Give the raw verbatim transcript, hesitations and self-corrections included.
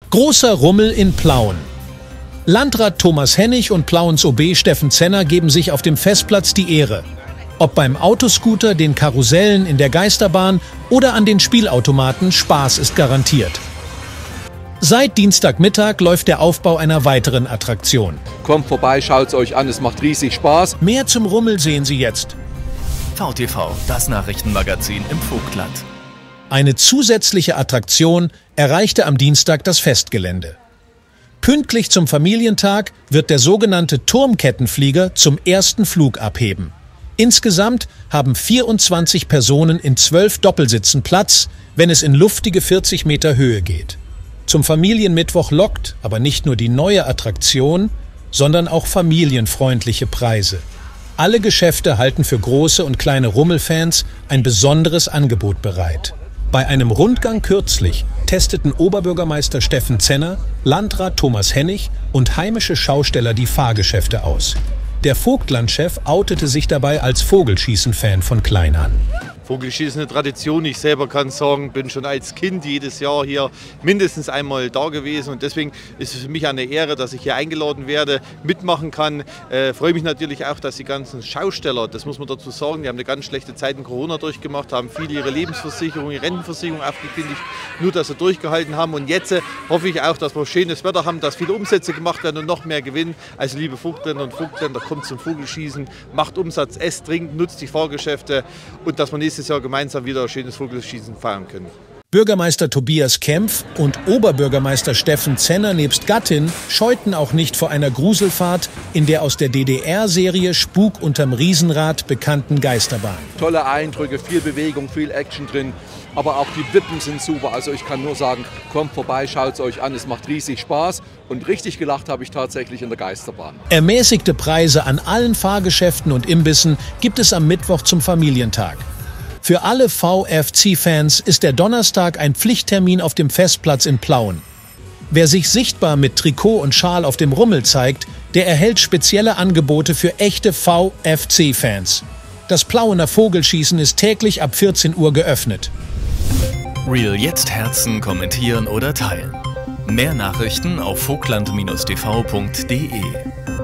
Großer Rummel in Plauen. Landrat Thomas Hennig und Plauens O B Steffen Zenner geben sich auf dem Festplatz die Ehre. Ob beim Autoscooter, den Karussellen, in der Geisterbahn oder an den Spielautomaten, Spaß ist garantiert. Seit Dienstagmittag läuft der Aufbau einer weiteren Attraktion. Kommt vorbei, schaut es euch an, es macht riesig Spaß. Mehr zum Rummel sehen Sie jetzt. V T V, das Nachrichtenmagazin im Vogtland. Eine zusätzliche Attraktion erreichte am Dienstag das Festgelände. Pünktlich zum Familientag wird der sogenannte Turmkettenflieger zum ersten Flug abheben. Insgesamt haben vierundzwanzig Personen in zwölf Doppelsitzen Platz, wenn es in luftige vierzig Meter Höhe geht. Zum Familienmittwoch lockt aber nicht nur die neue Attraktion, sondern auch familienfreundliche Preise. Alle Geschäfte halten für große und kleine Rummelfans ein besonderes Angebot bereit. Bei einem Rundgang kürzlich testeten Oberbürgermeister Steffen Zenner, Landrat Thomas Hennig und heimische Schausteller die Fahrgeschäfte aus. Der Vogtlandchef outete sich dabei als Vogelschießen-Fan von klein an. Vogelschießen ist eine Tradition. Ich selber kann sagen, bin schon als Kind jedes Jahr hier mindestens einmal da gewesen. Und deswegen ist es für mich eine Ehre, dass ich hier eingeladen werde, mitmachen kann. Äh, freue mich natürlich auch, dass die ganzen Schausteller, das muss man dazu sagen, die haben eine ganz schlechte Zeit in Corona durchgemacht, haben viele ihre Lebensversicherung, ihre Rentenversicherung aufgekündigt, nur dass sie durchgehalten haben. Und jetzt äh, hoffe ich auch, dass wir schönes Wetter haben, dass viele Umsätze gemacht werden und noch mehr Gewinn. Also liebe Vogtländer und Vogtländer, kommt zum Vogelschießen, macht Umsatz, esst, trinkt, nutzt die Fahrgeschäfte und dass man nächstes Jahr gemeinsam wieder ein schönes Vogelschießen feiern können. Bürgermeister Tobias Kempf und Oberbürgermeister Steffen Zenner nebst Gattin scheuten auch nicht vor einer Gruselfahrt in der aus der D D R-Serie Spuk unterm Riesenrad bekannten Geisterbahn. Tolle Eindrücke, viel Bewegung, viel Action drin, aber auch die Wippen sind super. Also ich kann nur sagen, kommt vorbei, schaut es euch an, es macht riesig Spaß und richtig gelacht habe ich tatsächlich in der Geisterbahn. Ermäßigte Preise an allen Fahrgeschäften und Imbissen gibt es am Mittwoch zum Familientag. Für alle V F C-Fans ist der Donnerstag ein Pflichttermin auf dem Festplatz in Plauen. Wer sich sichtbar mit Trikot und Schal auf dem Rummel zeigt, der erhält spezielle Angebote für echte V F C-Fans. Das Plauener Vogelschießen ist täglich ab vierzehn Uhr geöffnet. Real jetzt Herzen, kommentieren oder teilen. Mehr Nachrichten auf vogtland Bindestrich t v punkt de.